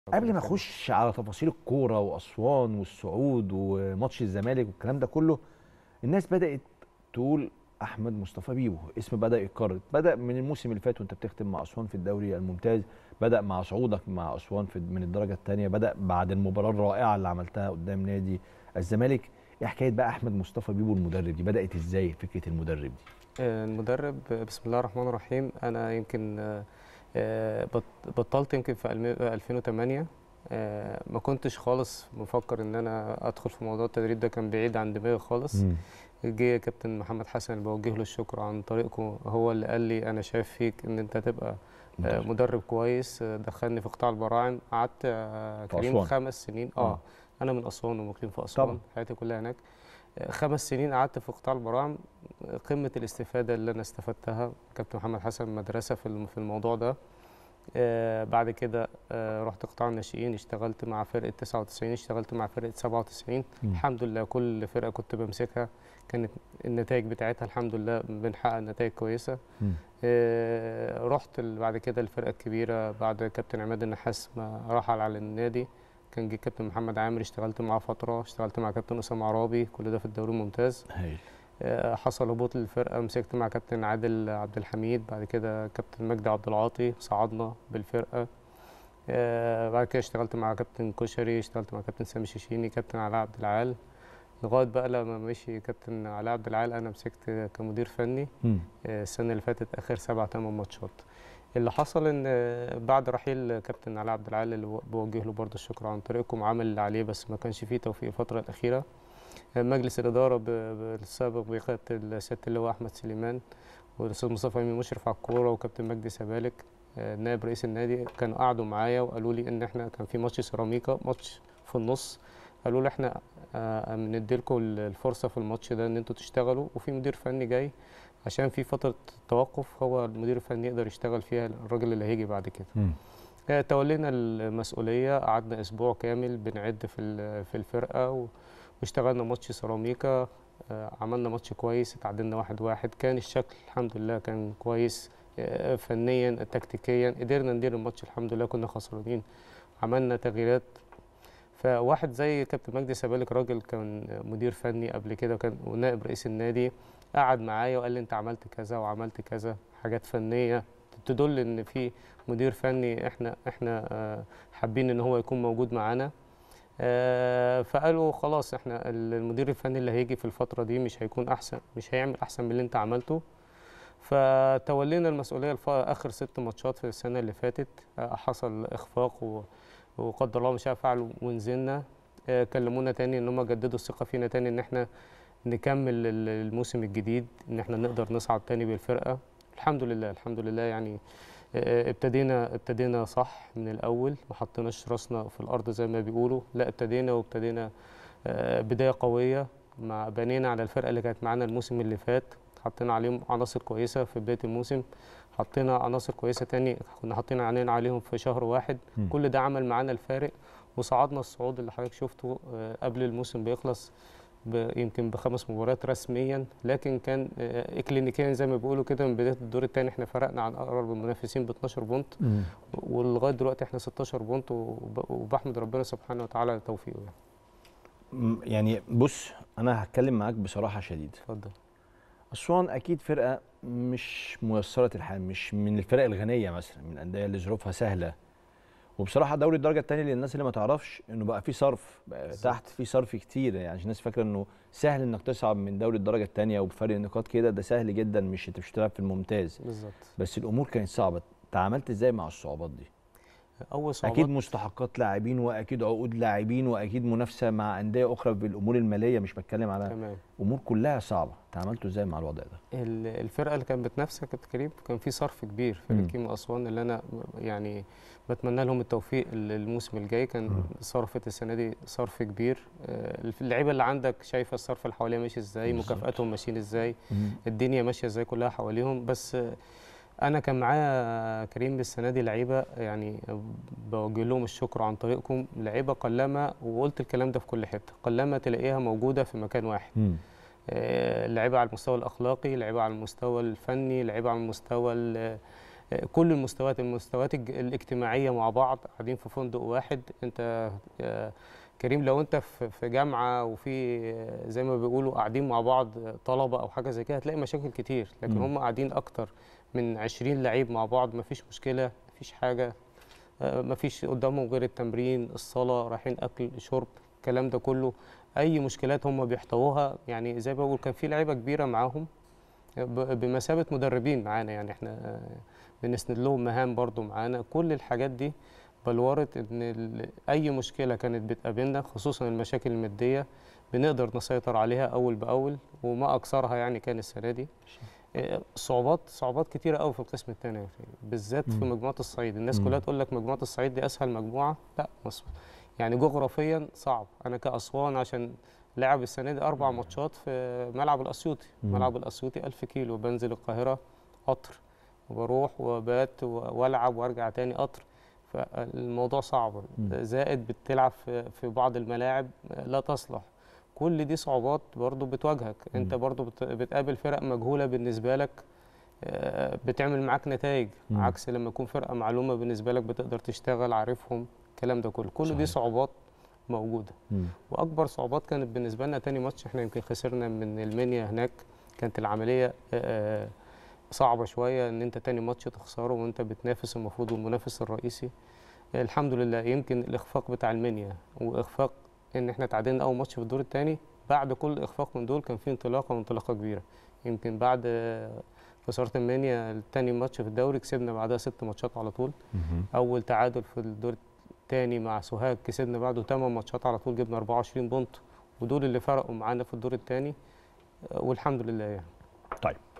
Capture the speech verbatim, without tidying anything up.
قبل ربنا ما يخليك. اخش على تفاصيل الكوره واسوان والصعود وماتش الزمالك والكلام ده كله، الناس بدات تقول احمد مصطفى بيبو اسم بدا يتكرر، بدا من الموسم اللي فات وانت بتختم مع اسوان في الدوري الممتاز، بدا مع صعودك مع اسوان في من الدرجه الثانيه، بدا بعد المباراه الرائعه اللي عملتها قدام نادي الزمالك. ايه حكايه بقى احمد مصطفى بيبو المدرب دي؟ بدات ازاي فكره المدرب دي؟ آه، المدرب آه، بسم الله الرحمن الرحيم. انا يمكن آه، آه، بط- بطلت يمكن في الم- ألفين وثمانية. آه، ما كنتش خالص مفكر ان انا ادخل في موضوع التدريب ده، كان بعيد عن دماغي خالص. امم جه كابتن محمد حسن اللي بوجه له الشكر عن طريقكم، هو اللي قال لي انا شايف فيك ان انت تبقى آه، مدرب مدرب كويس. آه، دخلني في قطاع البراعم، قعدت آه، في كريم اسوان. خمس سنين. اه اه انا من اسوان ومقيم في طبعا. اسوان، حياتي كلها هناك. خمس سنين قعدت في قطاع البراعم. قمة الاستفادة اللي أنا استفدتها، كابتن محمد حسن مدرسة في الم- في الموضوع ده. آه، بعد كده آه، رحت قطاع الناشئين، اشتغلت مع فرقة تسعة وتسعين، اشتغلت مع فرقة سبعة وتسعين. مم. الحمد لله كل فرقة كنت بمسكها كانت النتائج بتاعتها الحمد لله بنحقق نتائج كويسة. مم. آه، رحت ال- بعد كده الفرقة الكبيرة بعد كابتن عماد النحاس ما رحل على النادي. كان جه كابتن محمد عامر، اشتغلت معاه فترة، اشتغلت مع كابتن أسامة عرابي، كل ده في الدوري الممتاز. هايل. آه، حصل هبوط للفرقة، مسكت مع كابتن عادل عبد الحميد، بعد كده كابتن مجدي عبد العاطي، صعدنا بالفرقة. آه، بعد كده اشتغلت مع كابتن كشري، اشتغلت مع كابتن سامي شيشيني، كابتن علاء عبد العال، لغاية بقى لما مشي كابتن علاء عبد العال أنا مسكت كمدير فني. مم. آه، السنة اللي فاتت آخر سبع تمن ماتشات. اللي حصل إن آه، بعد رحيل كابتن علاء عبد العال اللي بوجه له برضه الشكر عن طريقكم، عمل اللي عليه بس ما كانش فيه توفيق الفترة الأخيرة. مجلس الإدارة ب- ب- السابق بقيادة سيادة اللواء أحمد سليمان والأستاذ مصطفى أمين مشرف على الكورة وكابتن مجدي سبالك آه، نائب رئيس النادي، كانوا قعدوا معايا وقالوا لي إن إحنا كان في ماتش سيراميكا، ماتش في النص. قالوا لي إحنا آه، بنديلكم الفرصة في الماتش ده إن أنتوا تشتغلوا، وفي مدير فني جاي عشان في فترة توقف هو المدير الفني يقدر يشتغل فيها الراجل اللي هيجي بعد كده. مم. آه، تولينا المسؤولية، قعدنا أسبوع كامل بنعد في ال- في الفرقة و- واشتغلنا ماتش سيراميكا. آه، عملنا ماتش كويس، اتعادلنا واحد واحد، كان الشكل الحمد لله كان كويس. آه، فنيا تكتيكيا قدرنا ندير الماتش الحمد لله، كنا خسرانين عملنا تغييرات. فواحد زي كابتن مجدي سبالك، راجل كان مدير فني قبل كده وكان ونائب رئيس النادي، قعد معايا وقال لي انت عملت كذا وعملت كذا، حاجات فنيه تدل ان في مدير فني احنا احنا آه، حابين ان هو يكون موجود معانا. آه، فقالوا خلاص احنا المدير الفني اللي هيجي في الفتره دي مش هيكون احسن، مش هيعمل احسن من اللي انت عملته. فتولينا المسؤوليه الف- اخر ست ماتشات في السنه اللي فاتت. آه، حصل اخفاق و وقدر الله ما شاء فعل ونزلنا. آه، كلمونا تاني ان هم جددوا الثقه فينا تاني ان احنا نكمل ال- الموسم الجديد، ان احنا نقدر نصعد تاني بالفرقه. الحمد لله الحمد لله يعني. آه، ابتدينا ابتدينا صح من الاول، ما حطيناش راسنا في الارض زي ما بيقولوا، لا ابتدينا وابتدينا آه، بدايه قويه. مع بنينا على الفرقه اللي كانت معانا الموسم اللي فات، حطينا عليهم عناصر كويسه في بدايه الموسم، حطينا عناصر كويسه تاني كنا حاطين عينينا عليهم في شهر واحد. مم. كل ده عمل معانا الفارق، وصعدنا الصعود اللي حضرتك شفته آه، قبل الموسم بيخلص ب- يمكن بخمس مباريات رسميا، لكن كان آه، اكلينيكيا زي ما بيقولوا كده من بدايه الدور الثاني احنا فرقنا عن اقرب المنافسين ب اتناشر بونت، مم. ولغايه دلوقتي احنا ستاشر بونت، وب- وبحمد ربنا سبحانه وتعالى على توفيقه يعني. م- يعني بص، انا هتكلم معاك بصراحه شديده. اتفضل. اسوان اكيد فرقه مش ميسره الحال، مش من الفرق الغنيه مثلا، من الانديه اللي ظروفها سهله. وبصراحه دوري الدرجه الثانيه للناس اللي ما تعرفش انه بقى فيه صرف، بقى تحت بالظبط. فيه صرف كتير، يعني عشان الناس فاكره انه سهل انك تصعد من دوري الدرجه الثانيه وبفرق نقاط كده، ده سهل جدا، مش انت مش هتلعب في الممتاز. بالظبط. بس الامور كانت صعبه. تعاملت ازاي مع الصعوبات دي؟ اول اكيد صعوبات. مستحقات لاعبين، واكيد عقود لاعبين، واكيد منافسه مع انديه اخرى بالامور الماليه، مش بتكلم على تمام. امور كلها صعبه. تعاملتوا ازاي مع الوضع ده؟ ال- الفرقه اللي كانت بتنافسك يا كابتن كريم كان في صرف كبير، فرقه امم كيمو اسوان اللي انا يعني بتمنى لهم التوفيق الموسم الجاي. كان صرفت السنه دي صرف كبير. آه، اللعيبه اللي عندك شايفه الصرف اللي حواليها ماشي ازاي، بالظبط. مكافاتهم ماشيين ازاي، مم. الدنيا ماشيه ازاي كلها حواليهم. بس آه، انا كان معايا كريم السنه دي لعيبه يعني بوجه لهم الشكر عن طريقكم، لعيبه قلما، وقلت الكلام ده في كل حته، قلما تلاقيها موجوده في مكان واحد. مم. آه، لعيبه على المستوى الاخلاقي، لعيبه على المستوى الفني، لعيبه على المستوى ال- آه، كل المستويات المستويات الج- الاجتماعيه مع بعض، قاعدين في فندق واحد. انت آه، كريم، لو انت في في جامعه وفي آه، زي ما بيقولوا قاعدين مع بعض آه، طلبه او حاجه زي كده، هتلاقي مشاكل كتير. لكن مم. هم قاعدين اكتر من عشرين لعيب مع بعض، مفيش مشكله، مفيش حاجه. آه، مفيش قدامهم غير التمرين، الصلاة، رايحين أكل شرب، الكلام ده كله. أي مشكلات هم بيحتووها. يعني زي ما بقول، كان في لعيبة كبيرة معاهم ب- بمثابة مدربين معانا. يعني احنا آه، بنسند لهم مهام برضو معانا. كل الحاجات دي بلورت إن ال- أي مشكلة كانت بتقابلنا، خصوصا المشاكل المادية، بنقدر نسيطر عليها أول بأول، وما أكثرها يعني كان السنة دي. آه، صعوبات صعوبات كتيرة قوي في القسم الثاني، بالذات في مم. مجموعة الصعيد. الناس مم. كلها تقول لك مجموعة الصعيد دي أسهل مجموعة. لا، مصر يعني جغرافيا صعب. أنا كأسوان عشان لعب السنة دي أربع ماتشات في ملعب الأسيوطي. مم. ملعب الأسيوطي ألف كيلو، بنزل القاهرة قطر، وبروح وبات و- وألعب وأرجع تاني قطر. فالموضوع صعب. مم. زائد بتلعب في في بعض الملاعب لا تصلح. كل دي صعوبات برضو بتواجهك. انت مم. برضو بت- بتقابل فرق مجهولة بالنسبة لك، آه، بتعمل معاك نتائج، مم. عكس لما يكون فرقة معلومة بالنسبة لك، بتقدر تشتغل عارفهم، الكلام ده كله. كل دي صحيح. صعوبات موجودة. مم. وأكبر صعوبات كانت بالنسبة لنا تاني ماتش. احنا يمكن خسرنا من المنيا هناك. كانت العملية آه، صعبة شوية إن أنت تاني ماتش تخسره وأنت بتنافس المفروض المنافس الرئيسي. الحمد لله. يمكن الإخفاق بتاع المنيا وإخفاق إن إحنا تعادلنا أول ماتش في الدور الثاني، بعد كل إخفاق من دول كان في انطلاقة وانطلاقة كبيرة. يمكن بعد آه، خسارة المنيا التاني ماتش في الدوري، كسبنا بعدها ست ماتشات على طول. مم. أول تعادل في الدور الثاني مع سوهاج، كسبنا بعده ثمان ماتشات على طول، جبنا أربعة وعشرين بونت. ودول اللي فرقوا معانا في الدور الثاني، والحمد لله يعني. طيب